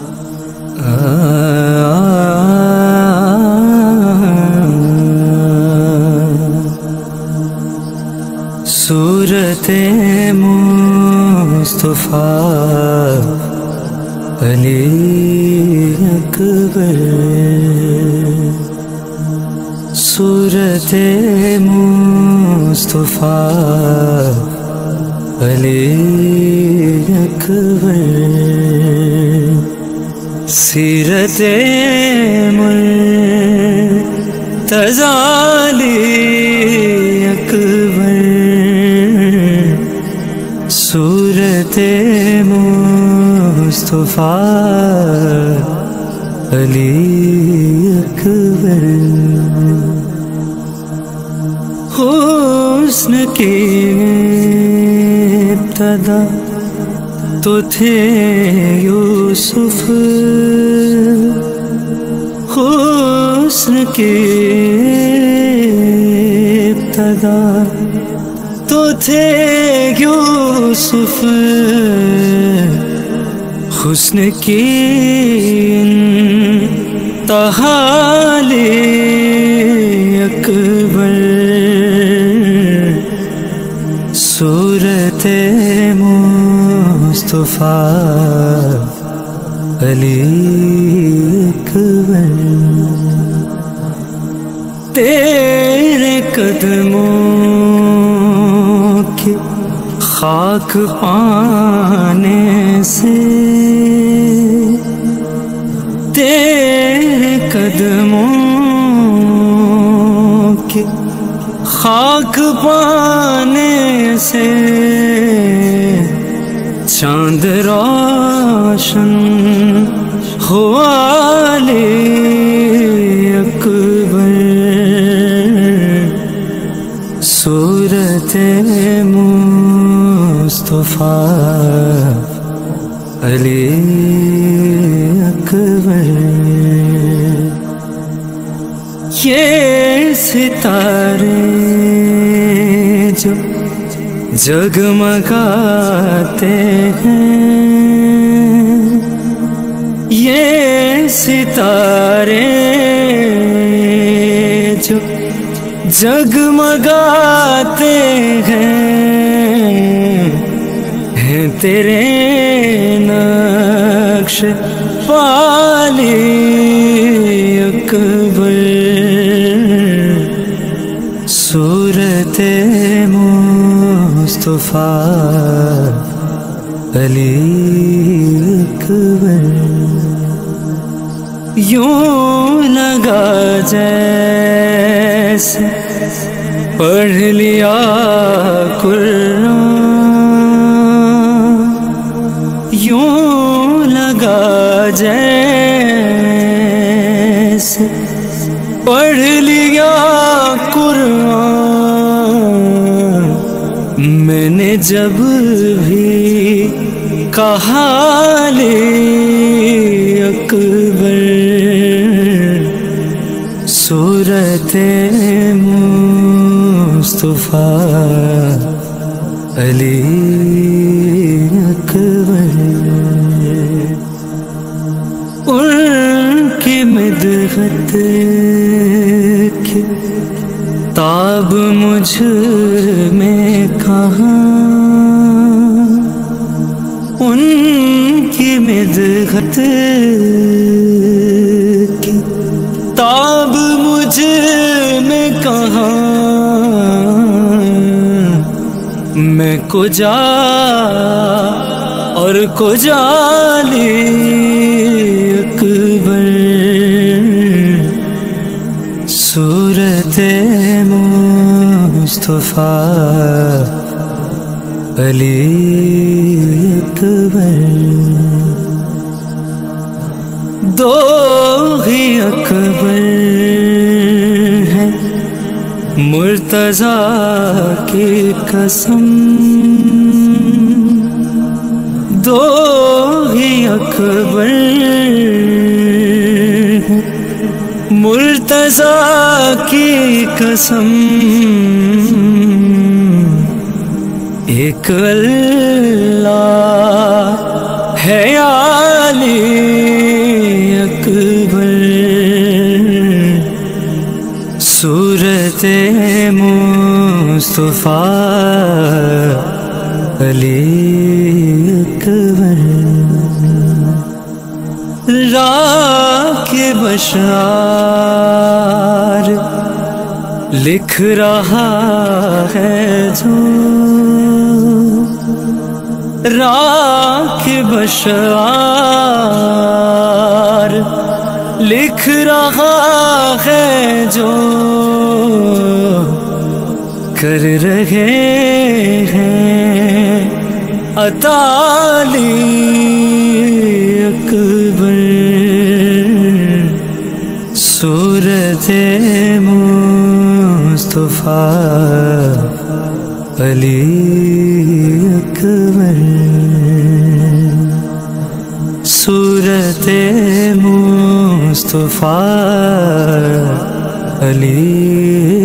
صورت مصطفیٰ علی اکبر، صورت مصطفیٰ علی اکبر، سیرت مرتضیٰ علی اکبر، صورت مصطفیٰ علی اکبر، حسن کی ابتدا تو تھے یوسف، حسن کی ابتدا تو تھے یوسف، حسن کی انتہا علی اکبر، صورت مصطفیٰ علی اکبر، تیرے قدموں کی خاک پانے سے، تیرے قدموں کی خاک پانے سے، چاند روشن ہوا علی اکبر، صورت مصطفیٰ علی اکبر، یہ ستارے جو جگمگاتے ہیں، یہ ستارے جو جگمگاتے ہیں تیرے نقش پالی اکبر، صورت مصطفیٰ علی اکبر، یوں لگا جیسے پڑھ لیا قرآن، یوں لگا جیسے پڑھ لیا قرآن، میں نے جب بھی کہا علی اکبر، صورت مصطفیٰ علی اکبر، ان کی مدحت کی تاب مجھ میں کہاں، ان کی مدحت کی تاب مجھ میں کہاں، میں کجا اور کجا علی اکبر، صورت مصطفیٰ علی اکبر، دو ہی اکبر ہیں مرتضیٰ کی قسم، دو ہی اکبر ہیں مرتضیٰ کی قسم، ایک اللہ ہے علی مصطفیٰ علی اکبر راکب اشعار لکھ رہا ہے جو راکب اشعار لکھ رہا ہے جو کر رہے ہیں عطا علی اکبر صورت مصطفیٰ علی اکبر صورت مصطفیٰ علی